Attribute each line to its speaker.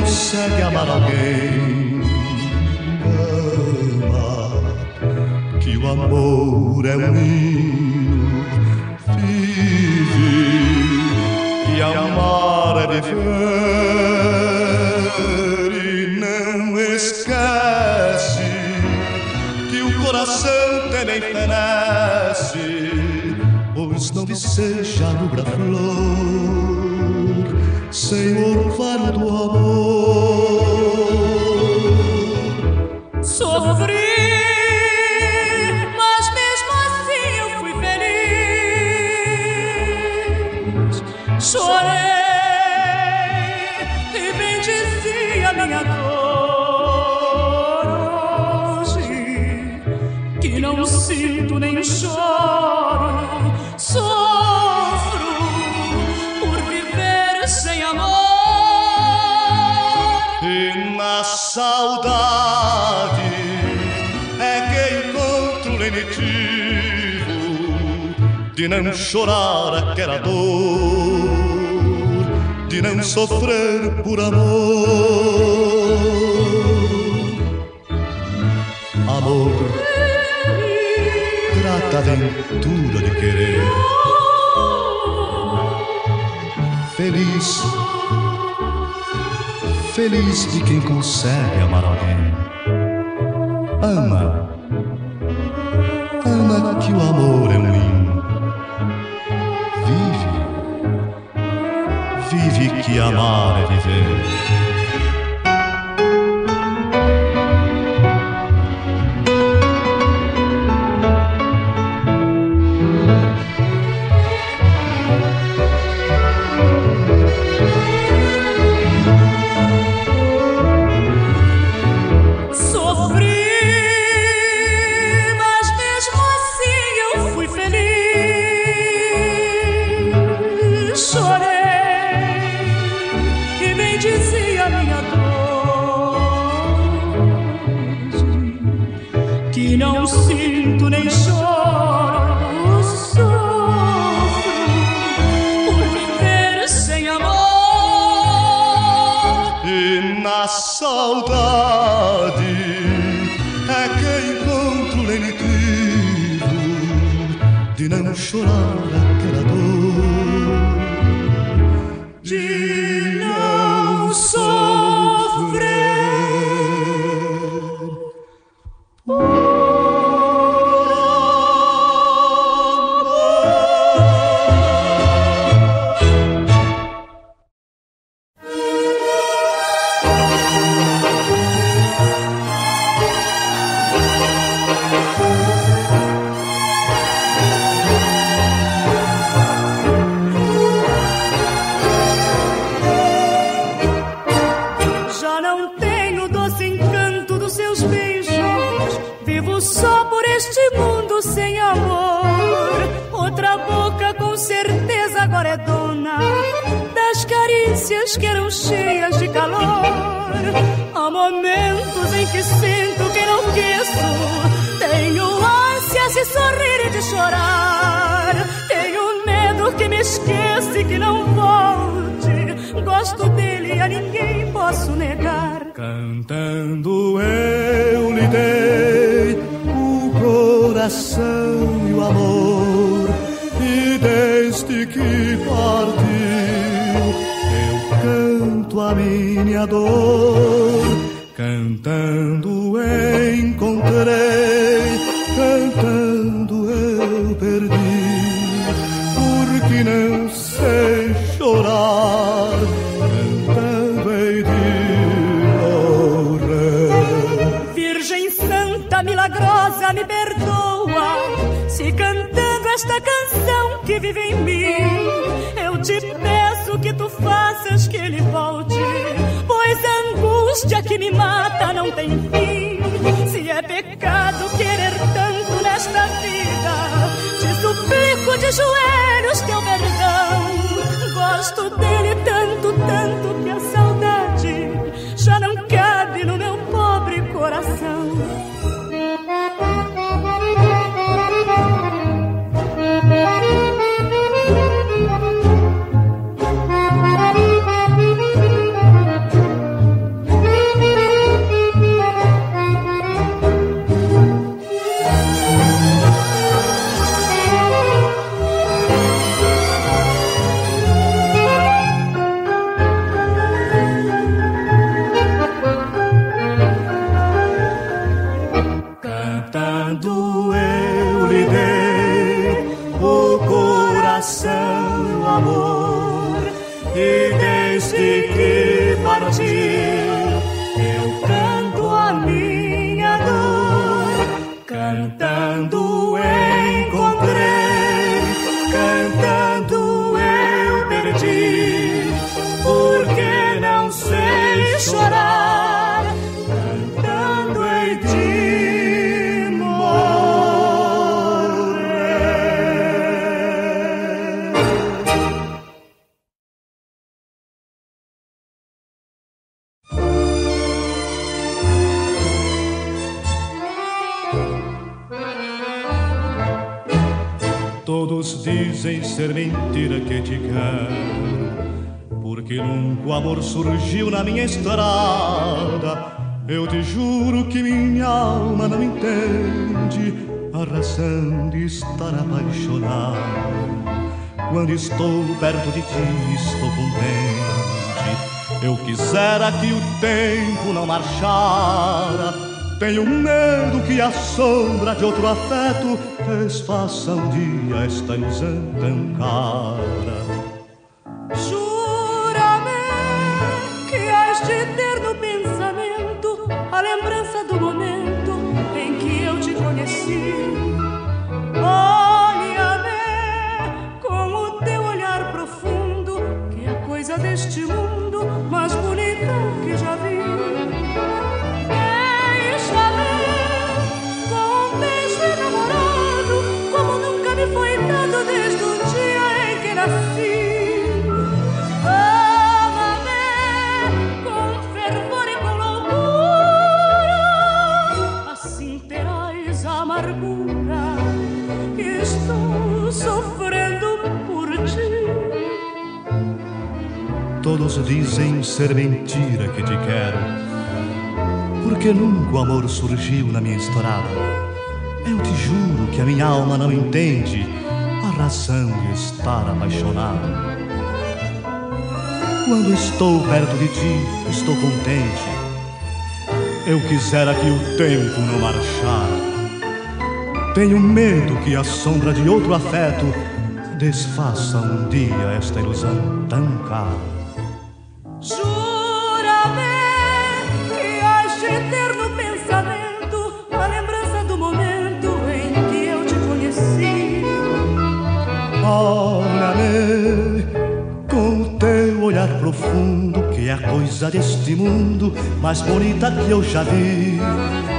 Speaker 1: consegue amar alguém, ama que o amor é um hino, vive que amar é viver e não esquece que o coração também fenece, pois não deseja nubra flor sem o orvalho do amor.
Speaker 2: Sofri, mas mesmo assim eu fui feliz. Chorei e bendizi a minha dor. Hoje que não sinto nem choro, sofro por viver sem amor.
Speaker 1: E na saudade é que encontro o lenitivo de não chorar aquela dor, de não sofrer por amor. Amor, grata aventura de querer, feliz, feliz de quem consegue amar alguém. Ama, ama que o amor é um hino, vive, vive que amar é viver.
Speaker 2: Não sinto nem choro, sofro por viver sem amor.
Speaker 1: E na saudade é que encontro o lenitivo de não chorar aquela dor, de não sofrer.
Speaker 2: Só por este mundo sem amor. Outra boca com certeza agora é dona das carícias que eram cheias de calor. Há momentos em que sinto que enlouqueço, tenho ânsias de sorrir e de chorar, tenho medo que me esqueça e que não volte. Gosto dele e a ninguém posso negar.
Speaker 1: Cantando eu lhe dei o coração e o amor, e desde que partiu eu canto a minha dor. Cantando encontrei, cantando eu perdi, porque não sei chorar, cantando hei de morrer.
Speaker 2: Virgem Santa milagrosa, me perdoa se cantando esta canção que vive em mim eu te peço que tu faças que ele volte, pois a angústia que me mata não tem fim. Se é pecado querer tanto nesta vida, te suplico de joelhos teu perdão. Gosto dele tanto, tanto que a saudade já não cabe no meu pobre coração.
Speaker 1: quando eu lhe dei o coração, amor, e desde que partiu eu canto a minha dor, cantando encontrei, cantando eu perdi, porque não sei chorar, cantando hei de morrer. Todos dizem ser mentira que te quero, porque nunca o amor surgiu na minha estrada. Eu te juro que minha alma não entende a razão de estar apaixonado. Quando estou perto de ti, estou contente. Eu quisera que o tempo não marchara. Tenho medo que a sombra de outro afeto desfaça um dia esta ilusão tão cara.
Speaker 2: Jura-me que has de ter no pensamento a lembrança do momento em que eu te conheci. Olha-me com o teu olhar profundo, que é coisa deste mundo mais bonita que já vi. Deixa-me com um beijo enamorado, como nunca me foi dado desde o dia em que nasci. Ama-me com fervor e com loucura, assim terás a amargura que estou sofrendo por ti.
Speaker 1: Todos dizem ser mentira que te quero, porque nunca o amor surgiu na minha estrada. Eu te juro que a minha alma não entende a razão de estar apaixonado. Quando estou perto de ti, estou contente. Eu quisera que o tempo não marchara. Tenho medo que a sombra de outro afeto desfaça um dia esta ilusão tão cara.
Speaker 2: Jura-me que has de ter no pensamento a lembrança do momento em que eu te conheci.
Speaker 1: Olha-me com o teu olhar profundo, que é a coisa deste mundo mais bonita que eu já vi.